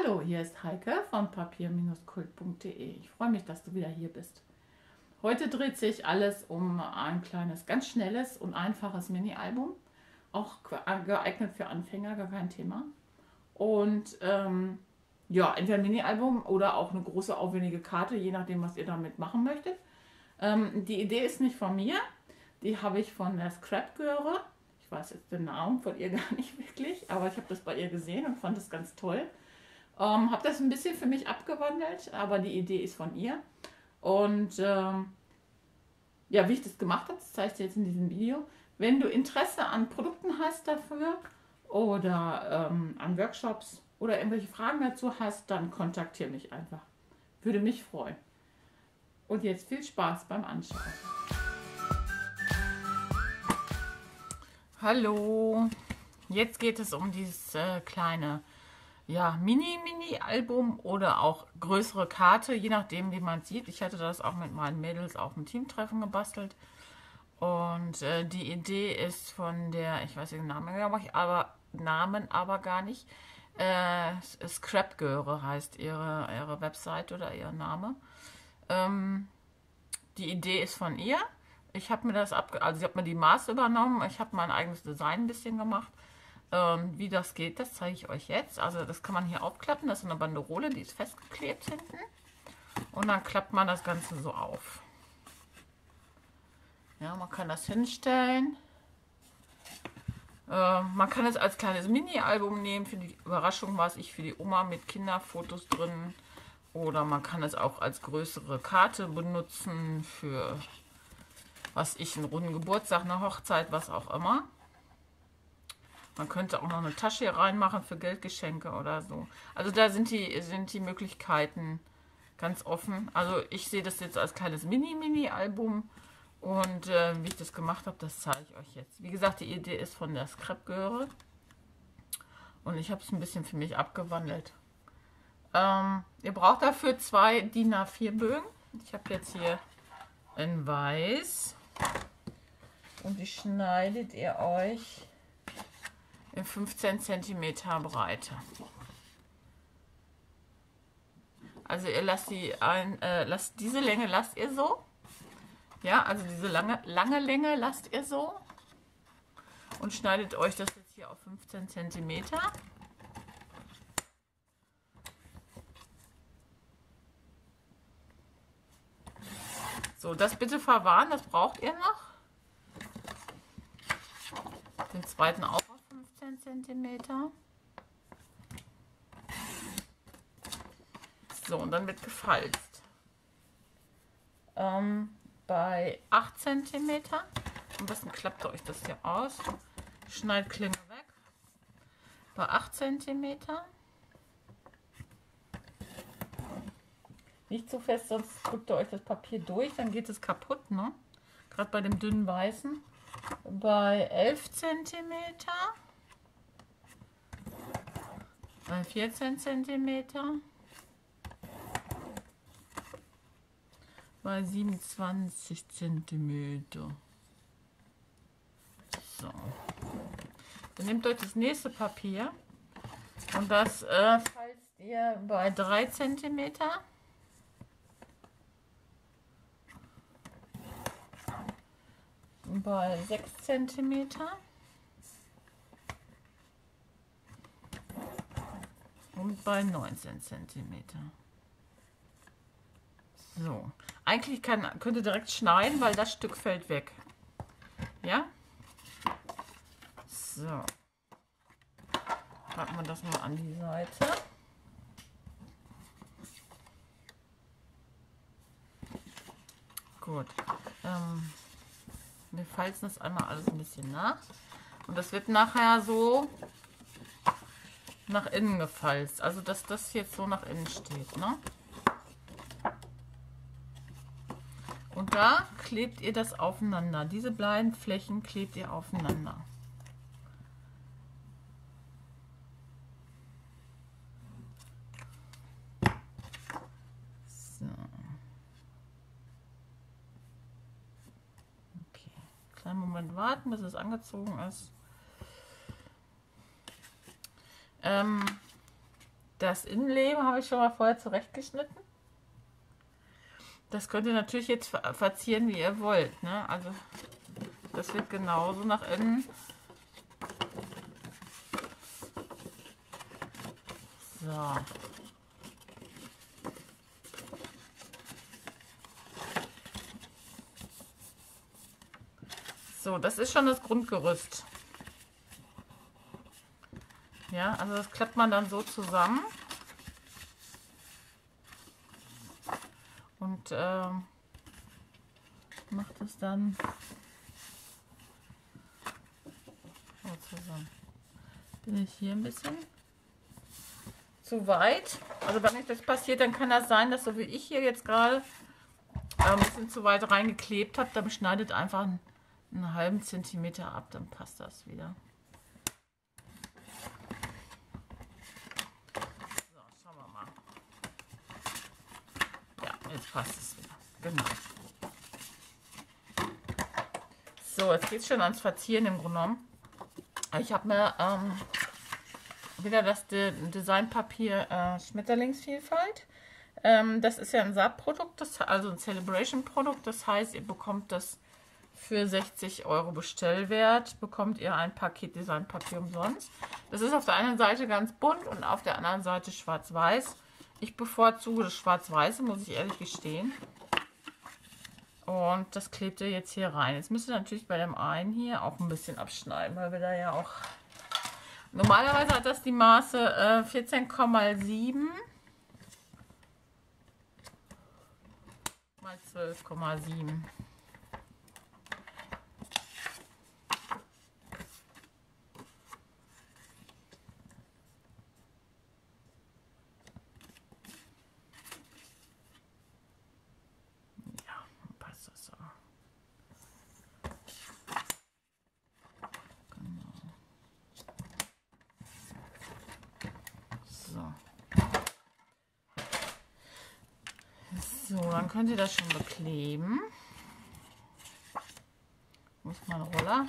Hallo, hier ist Heike von papier-kult.de. Ich freue mich, dass du wieder hier bist. Heute dreht sich alles um ein kleines, ganz schnelles und einfaches Mini-Album. Auch geeignet für Anfänger, gar kein Thema. Und ja, entweder ein Mini-Album oder auch eine große, aufwendige Karte, je nachdem, was ihr damit machen möchtet. Die Idee ist nicht von mir, die habe ich von der Scrap-Göre. Ich weiß jetzt den Namen von ihr gar nicht wirklich, aber ich habe das bei ihr gesehen und fand das ganz toll. Habe das ein bisschen für mich abgewandelt, aber die Idee ist von ihr. Und ja, wie ich das gemacht habe, das zeige ich dir jetzt in diesem Video. Wenn du Interesse an Produkten hast dafür oder an Workshops oder irgendwelche Fragen dazu hast, dann kontaktiere mich einfach. Würde mich freuen. Und jetzt viel Spaß beim Anschauen. Hallo, jetzt geht es um dieses kleine Mini-Album oder auch größere Karte, je nachdem, wie man es sieht. Ich hatte das auch mit meinen Mädels auf dem Teamtreffen gebastelt. Und die Idee ist von der, ich weiß den Namen aber gar nicht. Scrap-Göre heißt ihre Website oder ihr Name. Die Idee ist von ihr. Ich habe mir sie hat mir die Maße übernommen. Ich habe mein eigenes Design ein bisschen gemacht. Wie das geht, das zeige ich euch jetzt. Also das kann man hier aufklappen. Das ist eine Banderole, die ist festgeklebt hinten. Und dann klappt man das Ganze so auf. Ja, man kann das hinstellen. Man kann es als kleines Mini-Album nehmen. Für die Überraschung war es für die Oma mit Kinderfotos drin. Oder man kann es auch als größere Karte benutzen für, einen runden Geburtstag, eine Hochzeit, was auch immer. Man könnte auch noch eine Tasche hier reinmachen für Geldgeschenke oder so. Also da sind die Möglichkeiten ganz offen. Also ich sehe das jetzt als kleines Mini-Album. Und wie ich das gemacht habe, das zeige ich euch jetzt. Wie gesagt, die Idee ist von der Scrap-Göre. Und ich habe es ein bisschen für mich abgewandelt. Ihr braucht dafür 2 DIN A4 Bögen. Ich habe jetzt hier in weiß. Und die schneidet ihr euch in 15 cm Breite. Also ihr lasst diese Länge lasst ihr so. Ja, also diese lange Länge lasst ihr so. Und schneidet euch das jetzt hier auf 15 cm. So, das bitte verwahren, das braucht ihr noch. Den zweiten auch auf 15 cm. So, und dann wird gefalzt. Bei 8 cm. Am besten klappt ihr euch das hier aus. Schneidklinge weg. Bei 8 cm. Nicht zu fest, sonst drückt ihr euch das Papier durch, dann geht es kaputt, ne? Gerade bei dem dünnen Weißen. Bei 11 cm. Bei 14 cm. Bei 27 cm. So. Dann nehmt euch das nächste Papier und das falzt ihr bei 3 cm. Bei 6 cm. Und bei 19 cm. So. Eigentlich könnt ihr direkt schneiden, weil das Stück fällt weg. Ja? So. Packen wir das mal an die Seite. Gut. Wir falzen das einmal alles ein bisschen nach. Und das wird nachher so nach innen gefalzt. Also, dass das jetzt so nach innen steht, ne? Und da klebt ihr das aufeinander. Diese beiden Flächen klebt ihr aufeinander. So. Okay. Kleinen Moment warten, bis es angezogen ist. Das Innenleben habe ich schon mal vorher zurechtgeschnitten. Das könnt ihr natürlich jetzt verzieren, wie ihr wollt, ne? Also das wird genauso nach innen. So. So, das ist schon das Grundgerüst. Ja, also das klappt man dann so zusammen. Und macht es dann so zusammen. Bin ich hier ein bisschen zu weit? Also wenn euch das passiert, dann kann das sein, dass so wie ich hier jetzt gerade ein bisschen zu weit reingeklebt habe. Dann schneidet einfach einen halben Zentimeter ab, dann passt das wieder. So, schauen wir mal. Ja, jetzt passt es wieder. Genau. So, jetzt geht es schon ans Verzieren im Grunde genommen. Ich habe mir wieder das Designpapier Schmetterlingsvielfalt. Das ist ja ein Saatprodukt, also ein Celebration-Produkt. Das heißt, ihr bekommt das für 60 € Bestellwert, bekommt ihr ein Paket Designpapier umsonst. Das ist auf der einen Seite ganz bunt und auf der anderen Seite schwarz-weiß. Ich bevorzuge das Schwarz-Weiße, muss ich ehrlich gestehen. Und das klebt ihr jetzt hier rein. Jetzt müsst ihr natürlich bei dem einen hier auch ein bisschen abschneiden, weil wir da ja auch... Normalerweise hat das die Maße 14,7 mal 12,7. So, dann könnt ihr das schon bekleben. Muss mal ein Roller.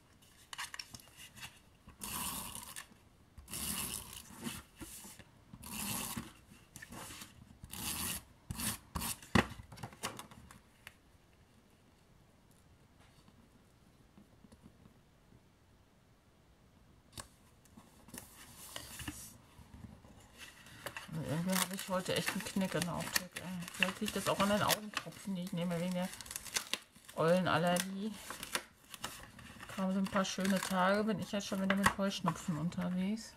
Irgendwie habe ich heute echt einen Knick in der Optik. Vielleicht liegt das auch an den Augentropfen, die ich nehme wegen der Eulenallergie. Kaum so ein paar schöne Tage, bin ich ja schon wieder mit Heuschnupfen unterwegs.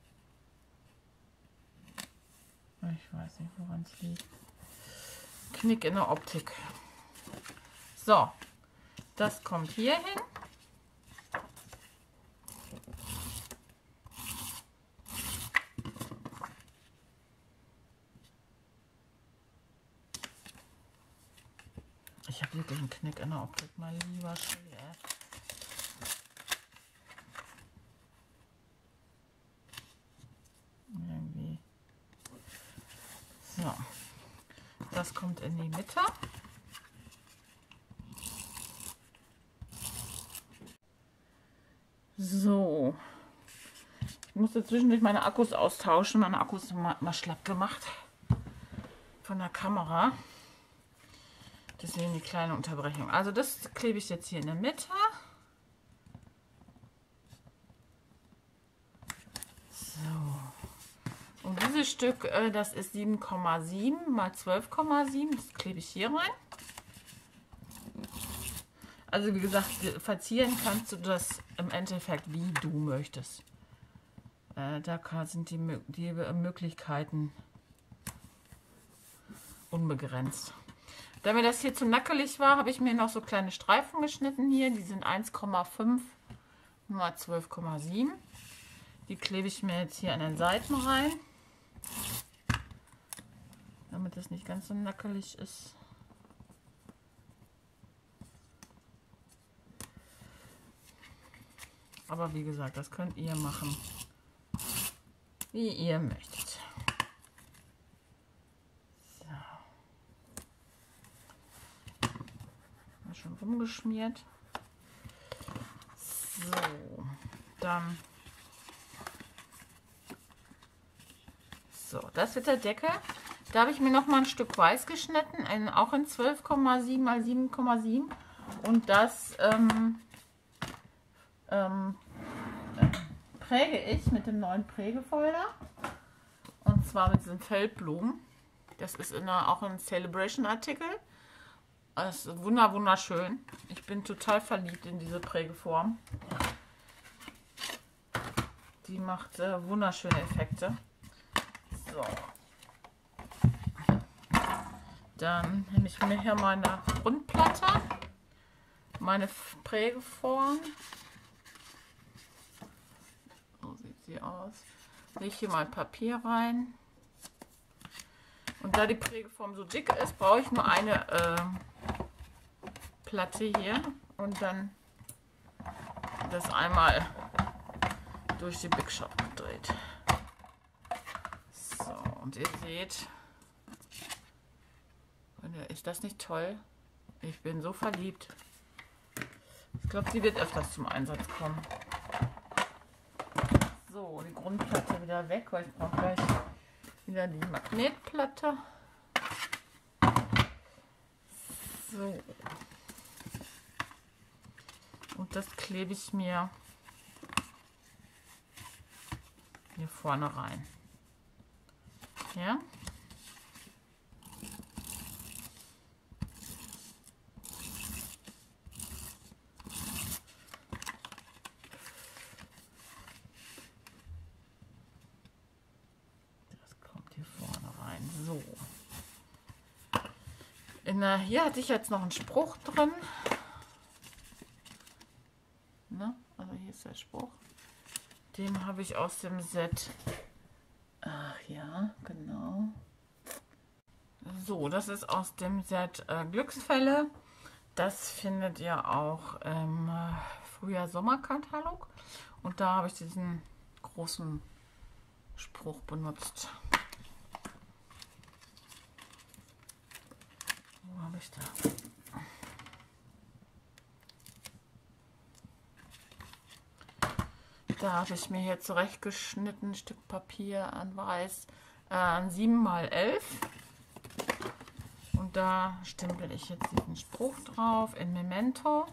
Ich weiß nicht, woran es liegt. Knick in der Optik. So, das kommt hier hin. Ich habe wirklich einen Knick in der Optik, mein lieber Schwede. Irgendwie. So. Das kommt in die Mitte. So. Ich musste zwischendurch meine Akkus austauschen. Meine Akkus sind mal schlapp gemacht von der Kamera. Deswegen die kleine Unterbrechung. Also das klebe ich jetzt hier in der Mitte. So. Und dieses Stück, das ist 7,7 mal 12,7. Das klebe ich hier rein. Also wie gesagt, verzieren kannst du das im Endeffekt, wie du möchtest. Da sind die Möglichkeiten unbegrenzt. Da mir das hier zu nackelig war, habe ich mir noch so kleine Streifen geschnitten hier. Die sind 1,5 mal 12,7. Die klebe ich mir jetzt hier an den Seiten rein, damit es nicht ganz so nackelig ist. Aber wie gesagt, das könnt ihr machen, wie ihr möchtet. Schon rumgeschmiert. So, dann So, das wird der Deckel. Da habe ich mir noch mal ein Stück Weiß geschnitten, auch in 12,7 mal 7,7. Und das präge ich mit dem neuen Prägefolder. Und zwar mit diesen Feldblumen. Das ist auch ein Celebration-Artikel. Das ist wunderschön. Ich bin total verliebt in diese Prägeform. Die macht wunderschöne Effekte. So. Dann nehme ich mir hier meine Grundplatte, meine Prägeform. So sieht sie aus. Lege hier mal Papier rein. Und da die Prägeform so dick ist, brauche ich nur eine Platte hier und dann das einmal durch die Big Shot gedreht. So, und ihr seht, ist das nicht toll? Ich bin so verliebt. Ich glaube, sie wird öfters zum Einsatz kommen. So, die Grundplatte wieder weg, weil ich brauche gleich wieder die Magnetplatte. So. Und das klebe ich mir hier vorne rein. Ja. So. Hier hatte ich jetzt noch einen Spruch drin. Ne? Also hier ist der Spruch. Den habe ich aus dem Set. Ach ja, genau. So, das ist aus dem Set Glücksfälle. Das findet ihr auch im Frühjahr-Sommer-Katalog. Und da habe ich diesen großen Spruch benutzt. Wo habe ich da? Da habe ich mir hier zurechtgeschnitten, ein Stück Papier an Weiß, 7×11. Und da stempel ich jetzt diesen Spruch drauf in Memento.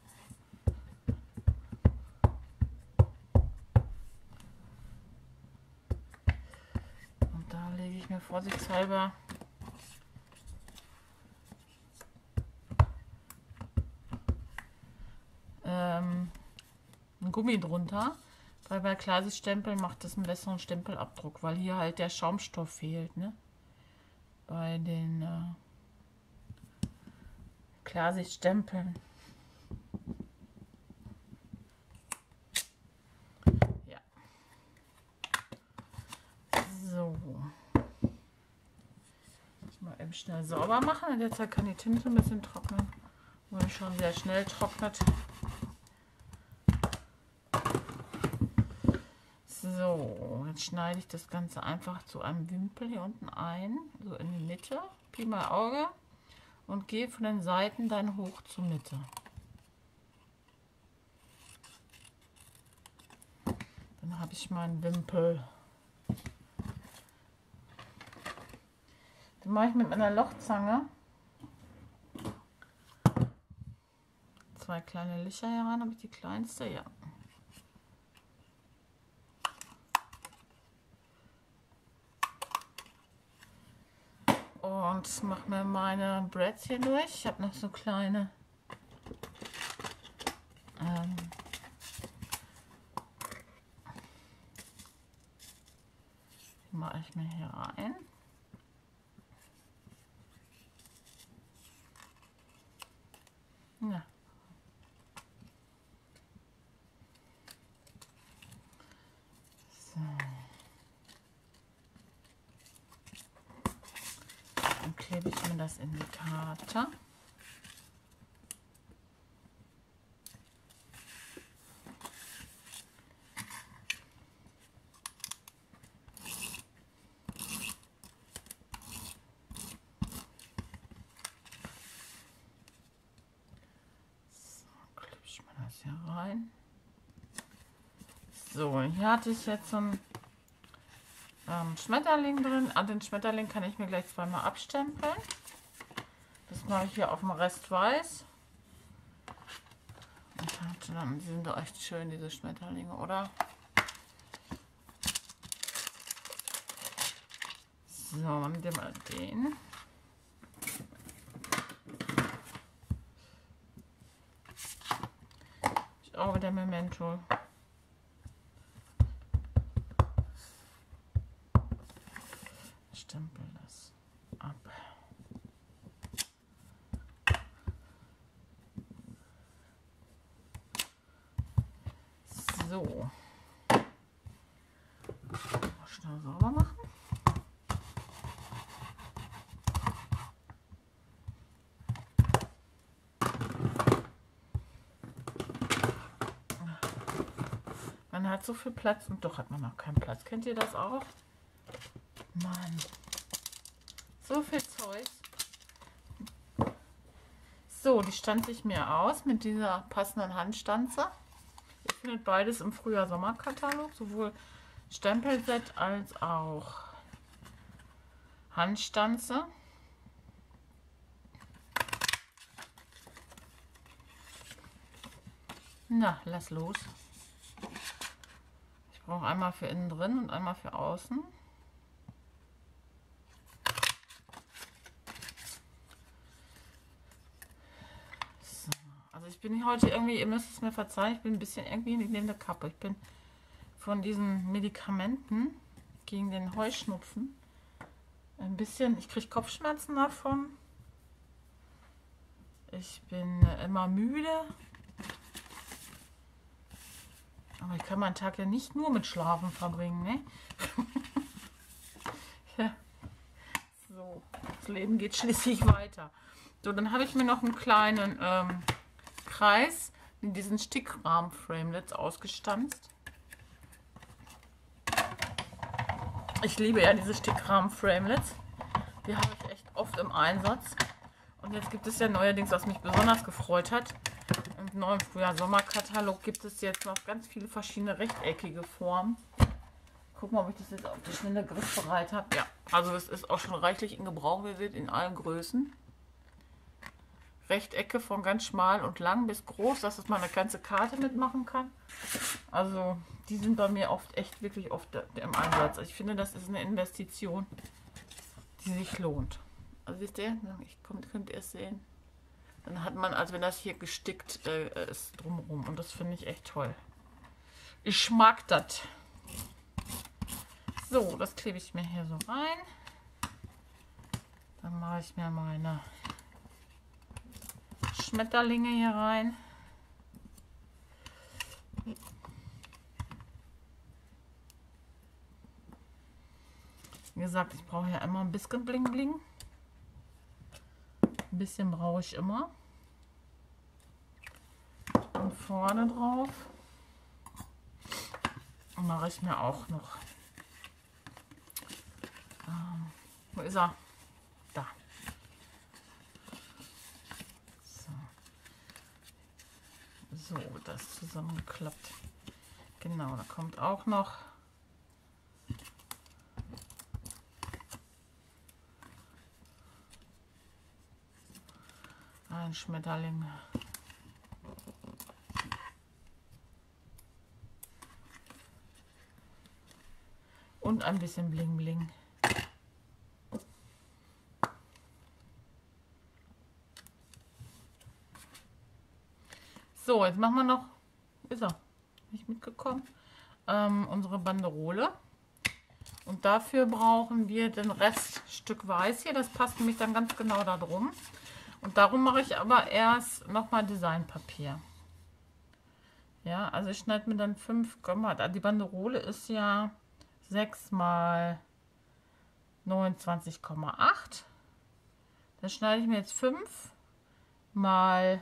Und da lege ich mir vorsichtshalber ein Gummi drunter, weil bei Klarsichtstempeln macht das einen besseren Stempelabdruck, weil hier halt der Schaumstoff fehlt, ne? Bei den Klarsichtstempeln. Ja. So. Mal eben schnell sauber machen. In der Zeit kann die Tinte ein bisschen trocknen, weil die schon sehr schnell trocknet. So, jetzt schneide ich das Ganze einfach zu einem Wimpel hier unten ein, so in die Mitte, Pi mal Auge, und gehe von den Seiten dann hoch zur Mitte. Dann habe ich meinen Wimpel. Dann mache ich mit meiner Lochzange 2 kleine Löcher hier rein, habe ich die kleinste, ja. Und mache mir meine Brads hier durch. Ich habe noch so kleine die mache ich mir hier rein. Ja. So. Dann klebe ich mir das in die Karte. Hier rein. So, hier hatte ich jetzt so ein Schmetterling drin. An den Schmetterling kann ich mir gleich zweimal abstempeln. Das mache ich hier auf dem Rest weiß. Und dann, die sind doch echt schön, diese Schmetterlinge, oder? So, dann nehmen wir mal den. Ist auch wieder Memento. Stempel das ab. So. Schnell sauber machen. Man hat so viel Platz und doch hat man noch keinen Platz. Kennt ihr das auch? Mann. So viel Zeug. So, die stanze ich mir aus mit dieser passenden Handstanze. Ihr findet beides im Frühjahr-Sommer-Katalog, sowohl Stempelset als auch Handstanze. Na, lass los. Ich brauche einmal für innen drin und einmal für außen. So. Also ich bin heute irgendwie, ihr müsst es mir verzeihen, ich bin ein bisschen irgendwie neben der Kappe. Ich bin von diesen Medikamenten gegen den Heuschnupfen ein bisschen, ich kriege Kopfschmerzen davon. Ich bin immer müde. Aber ich kann meinen Tag ja nicht nur mit Schlafen verbringen, ne? Ja. So, das Leben geht schließlich weiter. So, dann habe ich mir noch einen kleinen Kreis in diesen Stickrahmen-Framelits ausgestanzt. Ich liebe ja diese Stickrahmen-Framelits. Die habe ich echt oft im Einsatz. Und jetzt gibt es ja neuerdings, was mich besonders gefreut hat, im neuen Frühjahr-Sommer-Katalog gibt es jetzt noch ganz viele verschiedene rechteckige Formen. Gucken wir, ob ich das jetzt auf die schnelle griffbereit habe. Ja, also es ist auch schon reichlich in Gebrauch. Wir sehen in allen Größen. Rechtecke von ganz schmal und lang bis groß, dass man eine ganze Karte mitmachen kann. Also die sind bei mir oft echt wirklich oft im Einsatz. Ich finde, das ist eine Investition, die sich lohnt. Also wisst ihr, könnt ihr es sehen. Dann hat man, als wenn das hier gestickt ist, drumherum. Und das finde ich echt toll. Ich mag das. So, das klebe ich mir hier so rein. Dann mache ich mir meine Schmetterlinge hier rein. Wie gesagt, ich brauche ja immer ein bisschen Bling Bling. Ein bisschen brauche ich immer. Und vorne drauf mache ich mir auch noch. Wo ist er? Da. So, wird das zusammengeklappt. Genau, da kommt auch noch ein Schmetterling. Und ein bisschen Bling Bling. So, jetzt machen wir noch, ist er nicht mitgekommen, unsere Banderole. Und dafür brauchen wir den Reststück Weiß hier. Das passt nämlich dann ganz genau da drum. Und darum mache ich aber erst nochmal Designpapier. Ja, also ich schneide mir dann 5, die Banderole ist ja 6 mal 29,8. Dann schneide ich mir jetzt 5 mal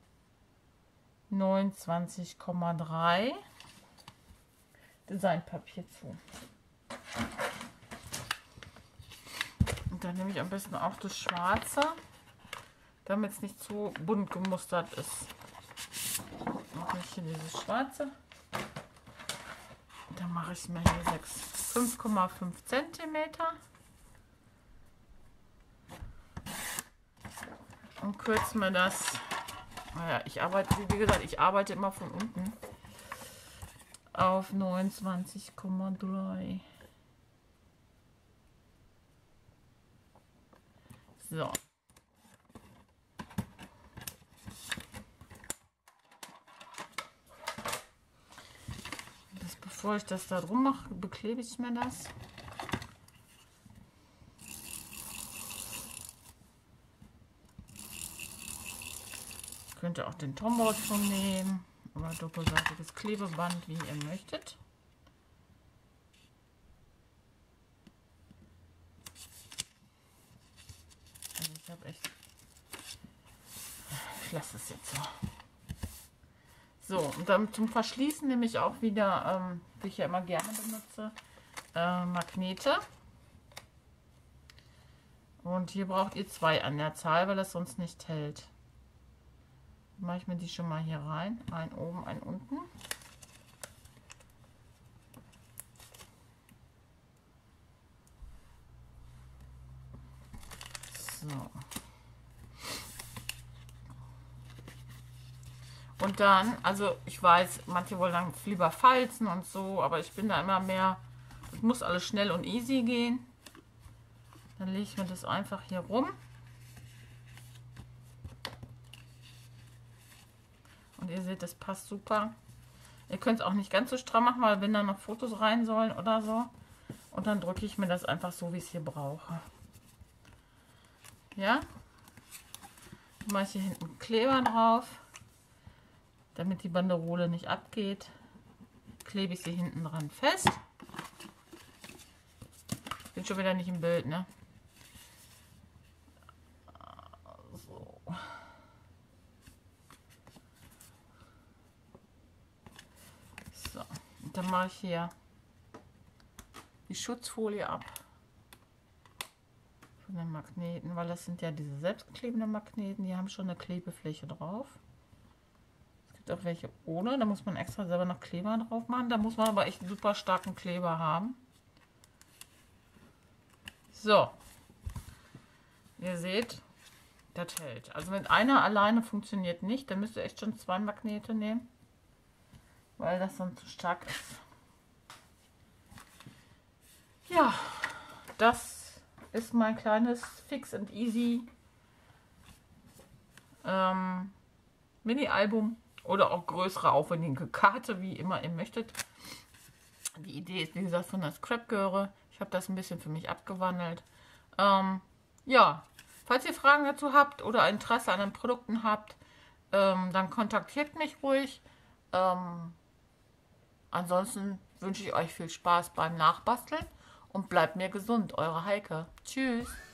29,3 Designpapier zu. Und dann nehme ich am besten auch das Schwarze, damit es nicht zu bunt gemustert ist. Mache ich hier dieses Schwarze Dann mache ich mir hier 5,5 Zentimeter und kürze mir das. Naja, wie gesagt, ich arbeite immer von unten auf 29,3. So. Bevor ich das da drum mache, beklebe ich mir das. Ich könnte auch den Tombout von nehmen oder doppelseitiges Klebeband, wie ihr möchtet. Also ich habe echt... Ich lasse es jetzt so. So, und dann zum Verschließen nehme ich auch wieder, wie ich ja immer gerne benutze, Magnete. Und hier braucht ihr 2 an der Zahl, weil das sonst nicht hält. Dann mache ich mir die schon mal hier rein. Ein oben, ein unten. So. Und dann, also ich weiß, manche wollen dann lieber falzen und so, aber ich bin da immer mehr, es muss alles schnell und easy gehen. Dann lege ich mir das einfach hier rum. Und ihr seht, das passt super. Ihr könnt es auch nicht ganz so stramm machen, weil wenn da noch Fotos rein sollen oder so. Und dann drücke ich mir das einfach so, wie ich es hier brauche. Ja. Dann mache ich hier hinten Kleber drauf. Damit die Banderole nicht abgeht, klebe ich sie hinten dran fest. Bin schon wieder nicht im Bild, ne? So. So. Und dann mache ich hier die Schutzfolie ab von den Magneten, weil das sind ja diese selbstklebenden Magneten, die haben schon eine Klebefläche drauf. Auch welche ohne, da muss man extra selber noch Kleber drauf machen. Da muss man aber echt einen super starken Kleber haben. So, ihr seht, das hält. Also mit einer alleine funktioniert nicht, da müsst ihr echt schon 2 Magnete nehmen, weil das sonst zu stark ist. Ja, das ist mein kleines Fix and Easy Mini-Album. Oder auch größere, aufwendige Karte, wie immer ihr möchtet. Die Idee ist, wie gesagt, von der Scrap Girl. Ich habe das ein bisschen für mich abgewandelt. Ja, falls ihr Fragen dazu habt oder Interesse an den Produkten habt, dann kontaktiert mich ruhig. Ansonsten wünsche ich euch viel Spaß beim Nachbasteln und bleibt mir gesund. Eure Heike. Tschüss.